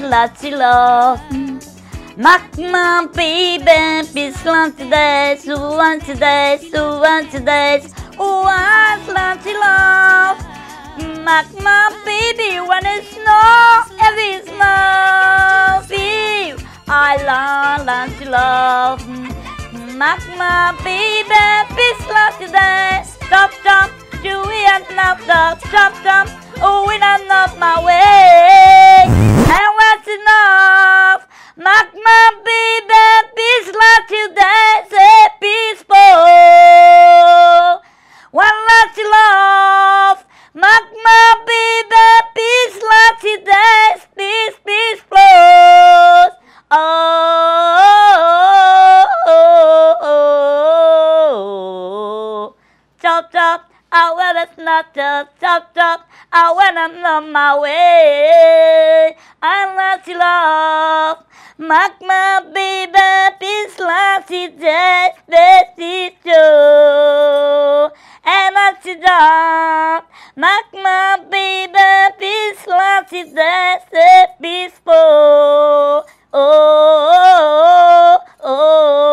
lots of love. Mac my baby, peace lunch days, who wants days, who wants days, who wants lots of love. Mac my baby, when it's snow, every snow, feel I love lots of love. Mac my baby, peace lunch days, stop, stop, do we and not stop, stop, stop, oh, we not up my way, and what's enough? Mac my baby, peace lots of days, peaceful. One lots of love. Mac my baby, peace lots of days, peace, peace flows. Oh, oh, oh, oh. Chop, chop, I want it's not just chop, chop. I when I'm on my way. I lots of love. Mac my baby, peace lots of days, best show. And lots of job. Mac my baby, peace lots of days, peaceful. Oh, oh, oh, oh.